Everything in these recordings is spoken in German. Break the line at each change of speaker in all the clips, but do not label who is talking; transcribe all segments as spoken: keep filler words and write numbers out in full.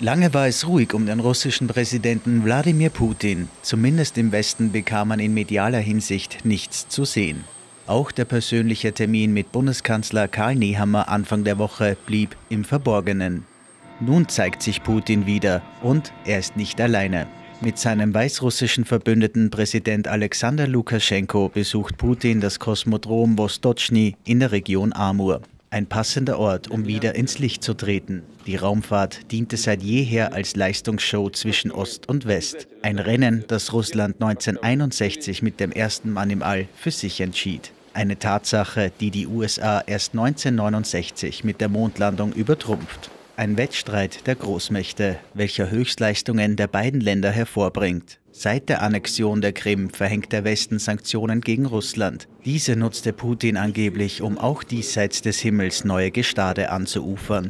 Lange war es ruhig um den russischen Präsidenten Wladimir Putin. Zumindest im Westen bekam man in medialer Hinsicht nichts zu sehen. Auch der persönliche Termin mit Bundeskanzler Karl Nehammer Anfang der Woche blieb im Verborgenen. Nun zeigt sich Putin wieder und er ist nicht alleine. Mit seinem weißrussischen Verbündeten Präsident Alexander Lukaschenko besucht Putin das Kosmodrom Wostochny in der Region Amur. Ein passender Ort, um wieder ins Licht zu treten. Die Raumfahrt diente seit jeher als Leistungsshow zwischen Ost und West. Ein Rennen, das Russland neunzehnhunderteinundsechzig mit dem ersten Mann im All für sich entschied. Eine Tatsache, die die U S A erst neunzehnhundertneunundsechzig mit der Mondlandung übertrumpft. Ein Wettstreit der Großmächte, welcher Höchstleistungen der beiden Länder hervorbringt. Seit der Annexion der Krim verhängt der Westen Sanktionen gegen Russland. Diese nutzte Putin angeblich, um auch diesseits des Himmels neue Gestade anzuufern.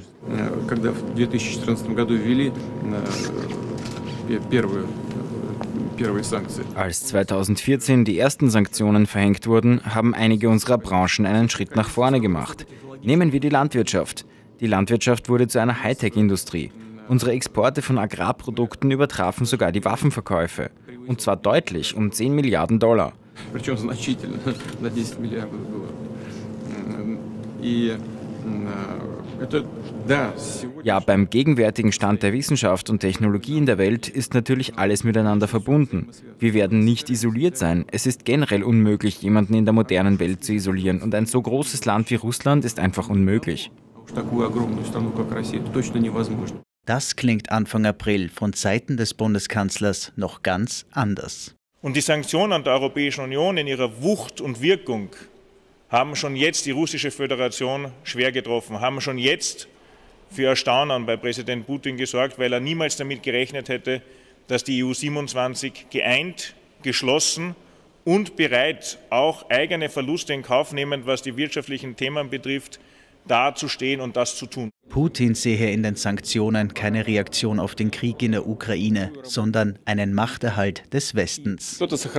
Als zweitausendvierzehn die ersten Sanktionen verhängt wurden, haben einige unserer Branchen einen Schritt nach vorne gemacht. Nehmen wir die Landwirtschaft. Die Landwirtschaft wurde zu einer Hightech-Industrie. Unsere Exporte von Agrarprodukten übertrafen sogar die Waffenverkäufe. Und zwar deutlich, um zehn Milliarden Dollar. Ja, beim gegenwärtigen Stand der Wissenschaft und Technologie in der Welt ist natürlich alles miteinander verbunden. Wir werden nicht isoliert sein. Es ist generell unmöglich, jemanden in der modernen Welt zu isolieren. Und ein so großes Land wie Russland ist einfach unmöglich.
Das klingt Anfang April von Seiten des Bundeskanzlers noch ganz anders.
Und die Sanktionen der Europäischen Union in ihrer Wucht und Wirkung haben schon jetzt die russische Föderation schwer getroffen, haben schon jetzt für Erstaunen bei Präsident Putin gesorgt, weil er niemals damit gerechnet hätte, dass die E U siebenundzwanzig geeint, geschlossen und bereit, auch eigene Verluste in Kauf nehmend, was die wirtschaftlichen Themen betrifft, dazustehen und das zu tun.
Putin sehe in den Sanktionen keine Reaktion auf den Krieg in der Ukraine, sondern einen Machterhalt des Westens.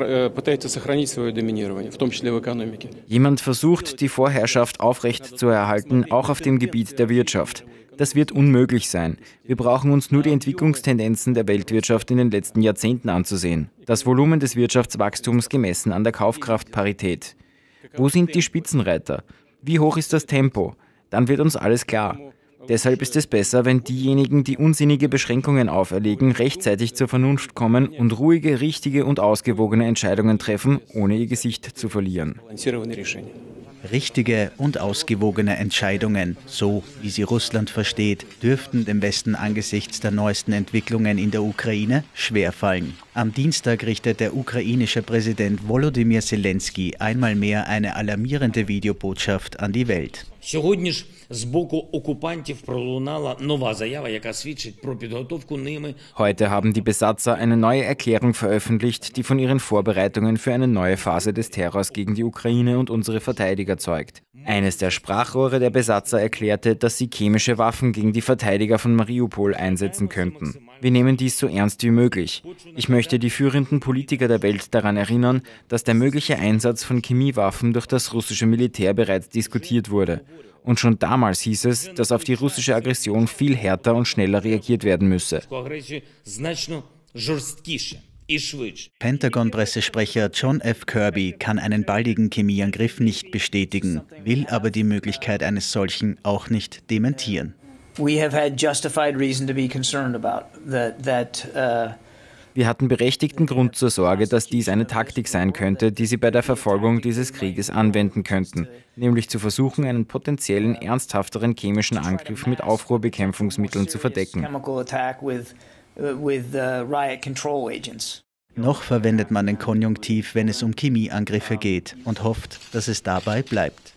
Jemand versucht, die Vorherrschaft aufrechtzuerhalten, auch auf dem Gebiet der Wirtschaft. Das wird unmöglich sein. Wir brauchen uns nur die Entwicklungstendenzen der Weltwirtschaft in den letzten Jahrzehnten anzusehen. Das Volumen des Wirtschaftswachstums gemessen an der Kaufkraftparität. Wo sind die Spitzenreiter? Wie hoch ist das Tempo? Dann wird uns alles klar. Deshalb ist es besser, wenn diejenigen, die unsinnige Beschränkungen auferlegen, rechtzeitig zur Vernunft kommen und ruhige, richtige und ausgewogene Entscheidungen treffen, ohne ihr Gesicht zu verlieren.
Richtige und ausgewogene Entscheidungen, so wie sie Russland versteht, dürften dem Westen angesichts der neuesten Entwicklungen in der Ukraine schwerfallen. Am Dienstag richtet der ukrainische Präsident Volodymyr Zelensky einmal mehr eine alarmierende Videobotschaft an die Welt.
Heute haben die Besatzer eine neue Erklärung veröffentlicht, die von ihren Vorbereitungen für eine neue Phase des Terrors gegen die Ukraine und unsere Verteidiger zeugt. Eines der Sprachrohre der Besatzer erklärte, dass sie chemische Waffen gegen die Verteidiger von Mariupol einsetzen könnten. Wir nehmen dies so ernst wie möglich. Ich möchte die führenden Politiker der Welt daran erinnern, dass der mögliche Einsatz von Chemiewaffen durch das russische Militär bereits diskutiert wurde. Und schon damals hieß es, dass auf die russische Aggression viel härter und schneller reagiert werden müsse.
Pentagon-Pressesprecher John F. Kirby kann einen baldigen Chemieangriff nicht bestätigen, will aber die Möglichkeit eines solchen auch nicht dementieren.
We have had justified reason to be concerned about that that uh
Wir hatten berechtigten Grund zur Sorge, dass dies eine Taktik sein könnte, die sie bei der Verfolgung dieses Krieges anwenden könnten, nämlich zu versuchen, einen potenziellen ernsthafteren chemischen Angriff mit Aufruhrbekämpfungsmitteln zu verdecken.
Noch verwendet man den Konjunktiv, wenn es um Chemieangriffe geht, und hofft, dass es dabei bleibt.